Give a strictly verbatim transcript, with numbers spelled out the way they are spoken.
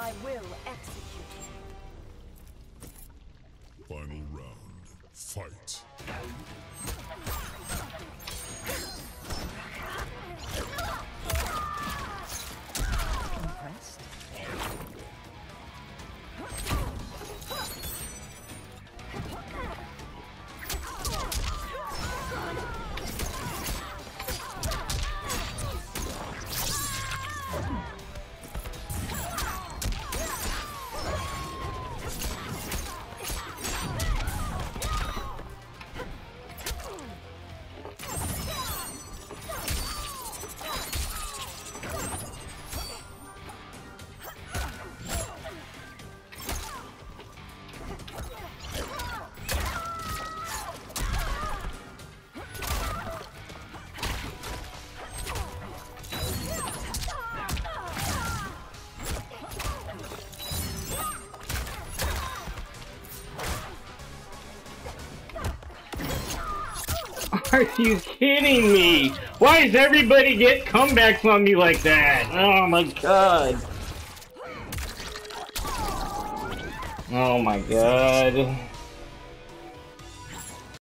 I will execute. Final round. Fight. Impressed? Are you kidding me? Why does everybody get comebacks on me like that? Oh my god. Oh my god.